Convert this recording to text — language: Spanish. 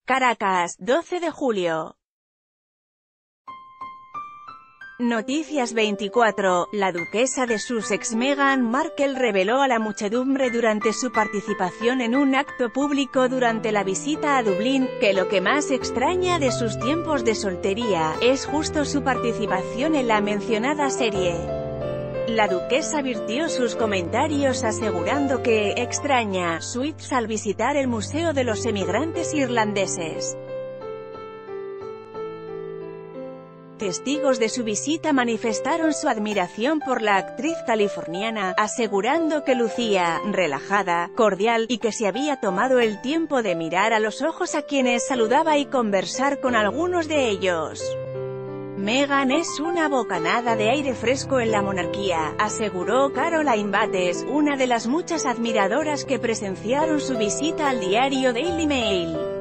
Caracas, 12 de julio. Noticias 24. La duquesa de Sussex Meghan Markle reveló a la muchedumbre durante su participación en un acto público durante la visita a Dublín, que lo que más extraña de sus tiempos de soltería, es justo su participación en la mencionada serie. La duquesa virtió sus comentarios asegurando que extraña Suits al visitar el Museo de los Emigrantes Irlandeses. Testigos de su visita manifestaron su admiración por la actriz californiana, asegurando que lucía relajada, cordial, y que se había tomado el tiempo de mirar a los ojos a quienes saludaba y conversar con algunos de ellos. Meghan es una bocanada de aire fresco en la monarquía, aseguró Caroline Bates, una de las muchas admiradoras que presenciaron su visita al diario Daily Mail.